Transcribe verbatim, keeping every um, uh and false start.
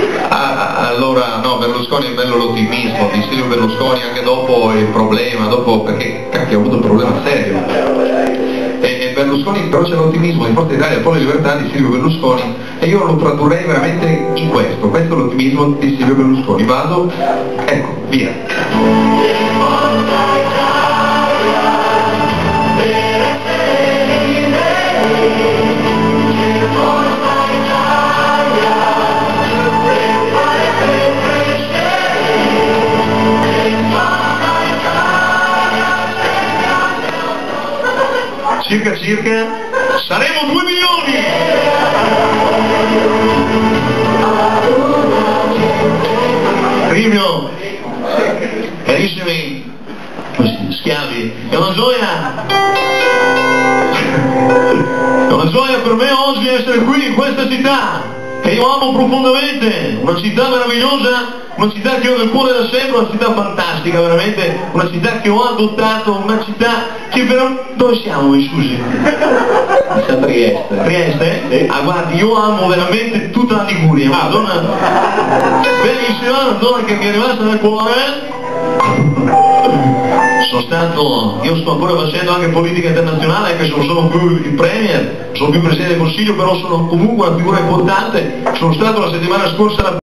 Ah, allora no, Berlusconi è bello l'ottimismo di Silvio Berlusconi anche dopo il problema, dopo perché cacchio ha avuto un problema serio. E, e Berlusconi però c'è l'ottimismo di Forza Italia, poi le libertà di Silvio Berlusconi, e io lo tradurrei veramente in questo, questo è l'ottimismo di Silvio Berlusconi. Vado, ecco, via. Circa circa saremo due milioni! Rivio, carissimi schiavi, è una gioia, è una gioia per me oggi essere qui in questa città che io amo profondamente, una città meravigliosa, una città che ho nel cuore da sempre, una città fantastica, veramente, una città che ho adottato, una città che però... Dove siamo, mi scusi? A Trieste. Trieste? Sì. Ah, guardi, io amo veramente tutta la Liguria, una donna bellissima, una donna che mi è rimasta nel cuore. Sono stato, io sto ancora facendo anche politica internazionale, anche se non sono più il premier, sono più presidente del Consiglio, però sono comunque una figura importante. Sono stato la settimana scorsa